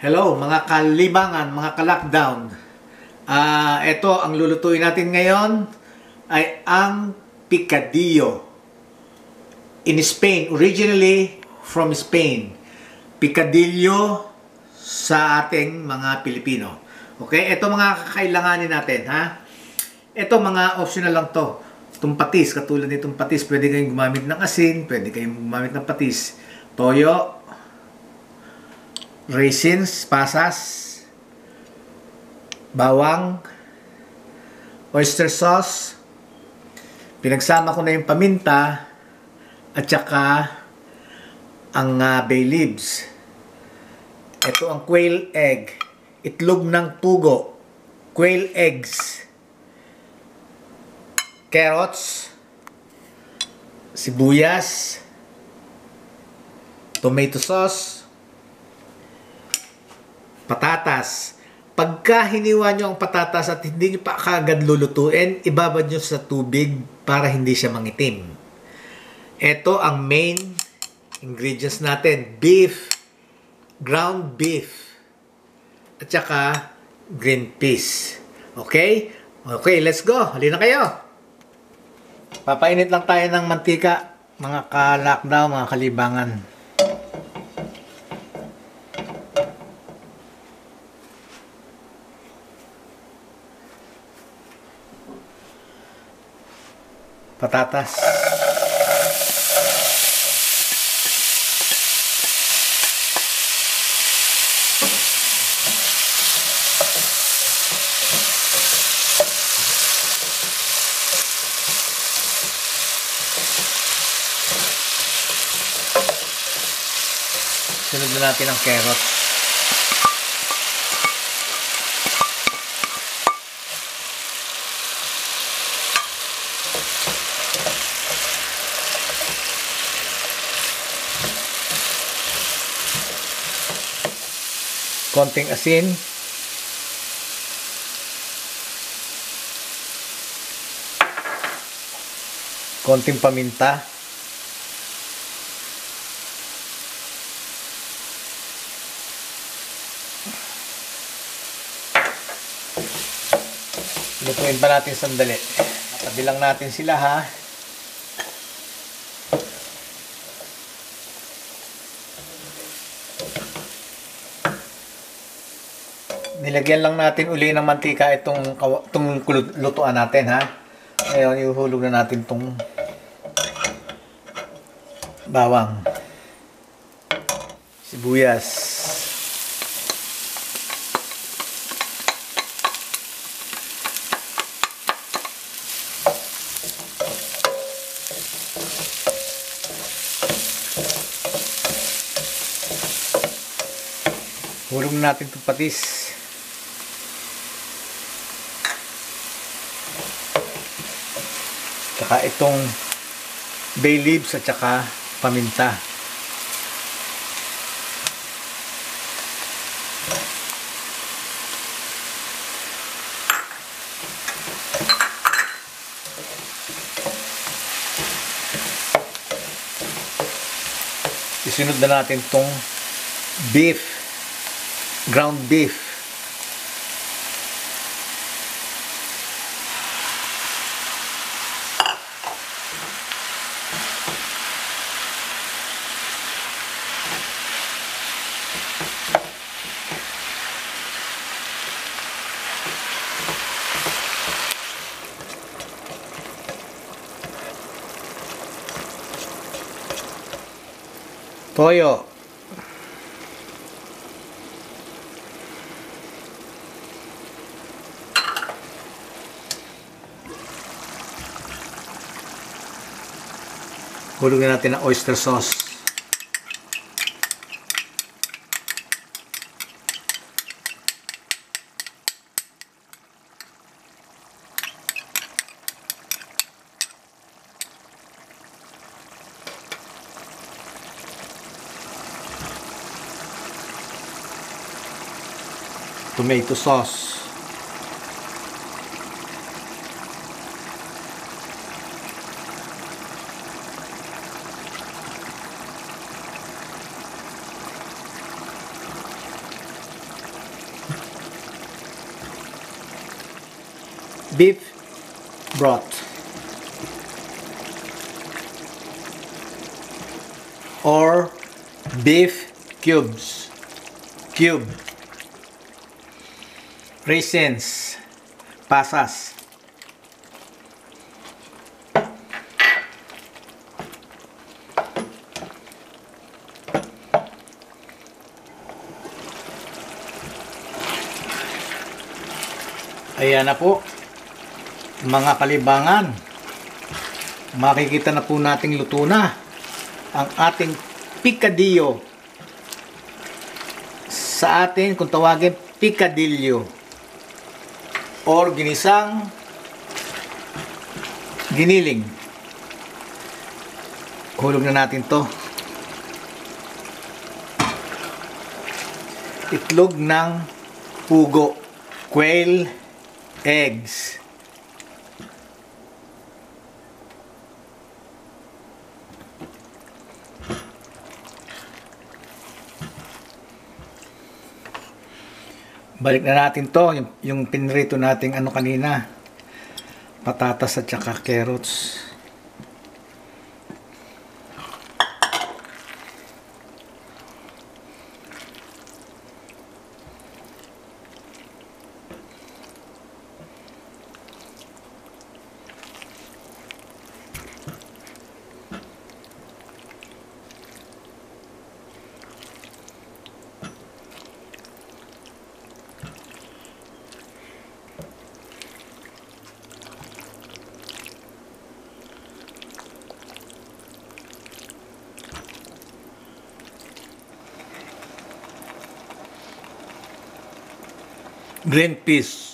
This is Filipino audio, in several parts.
Hello mga kalibangan, mga ka-lockdown. Ito ang lulutuin natin ngayon ay ang picadillo. In Spain, originally from Spain. Picadillo sa ating mga Pilipino. Okay, ito mga kakailanganin natin, ha? Ito mga optional lang to. Itong patis, katulad nitong patis, pwede kayong gumamit ng asin, pwede kayong gumamit ng patis. Toyo, raisins, pasas, bawang, oyster sauce, pinagsama ko na yung paminta, at saka ang bay leaves. Ito ang quail egg, itlog ng pugo, quail eggs, carrots, sibuyas, tomato sauce, patatas. Pagka hiniwa nyo ang patatas at hindi nyo pa kaagad lulutuin, ibabad nyo sa tubig para hindi siya mangitim. Ito ang main ingredients natin. Beef, ground beef, at saka green peas. Okay? Okay, let's go. Halina kayo. Papainit lang tayo ng mantika, mga ka-lockdown, mga kalibangan. Patatas. Sunod na natin ang carrot. Konting asin. Konting paminta. Lutuin pa natin sandali. Tabi lang natin sila, ha. Nilagyan lang natin uli ng mantika itong lutuan natin, ha. Ngayon, ihuhulog na natin itong bawang, sibuyas, hulog na natin itong patis. Tsaka itong bay leaves at tsaka paminta. Isunod na natin itong beef, ground beef. Toyo. Hulog na natin ang oyster sauce. Tomato sauce. beef broth or beef cube, raisins, pasas. Ayan na po, mga kalibangan. Makikita na po nating luto na ang ating picadillo. Sa atin, kung tawagin, picadillo or ginisang giniling. Hulog na natin to. Itlog ng pugo, quail eggs. Balik na natin to, yung pinrito nating ano kanina, patatas at saka carrots. Green peas.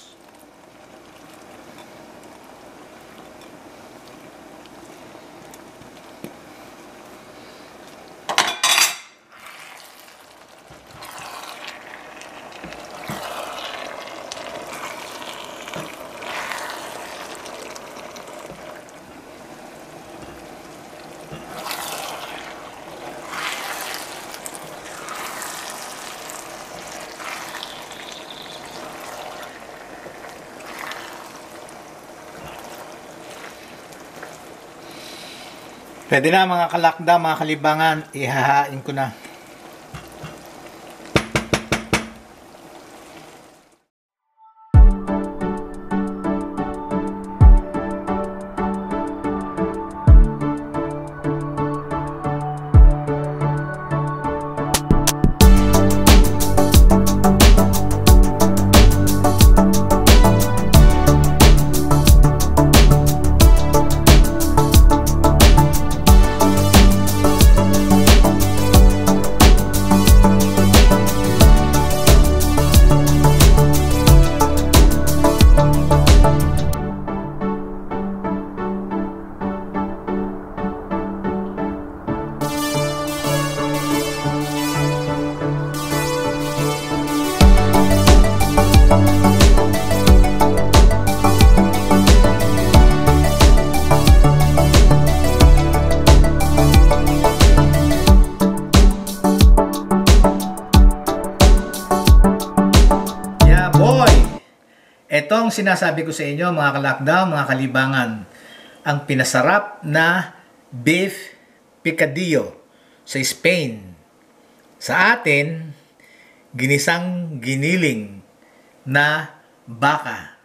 Pwede na mga kalakda, mga kalibangan, ihahain ko na. Itong sinasabi ko sa inyo mga kalakdaw, mga kalibangan, ang pinasarap na beef picadillo sa Spain. Sa atin, ginisang giniling na baka.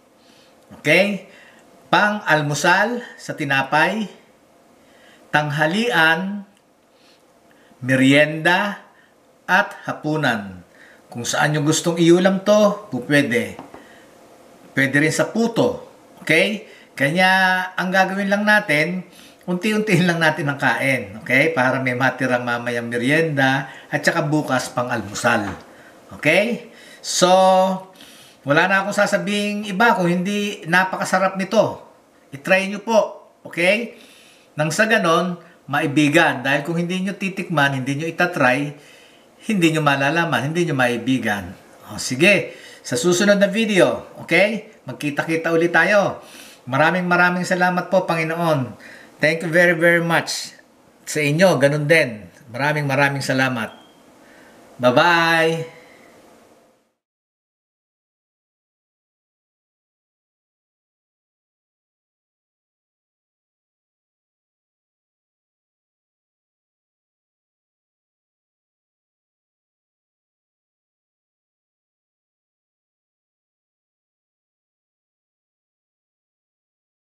Okay? Pang-almusal sa tinapay, tanghalian, merienda, at hapunan. Kung saan nyo gustong iulam to, pwede. Pwede rin sa puto. Okay? Kanya, ang gagawin lang natin, unti-untiin lang natin ang kain. Okay? Para may matirang mamayang merienda at saka bukas pang almusal. Okay? So, wala na akong sasabing iba kung hindi napakasarap nito. I-try nyo po. Okay? Nang sa ganon, maibigan. Dahil kung hindi nyo titikman, hindi nyo itatry, hindi nyo malalaman, hindi nyo maibigan. O, sige. Sa susunod na video, okay? Magkita-kita ulit tayo. Maraming salamat po, Panginoon. Thank you very much. Sa inyo, ganun din. Maraming salamat. Bye-bye!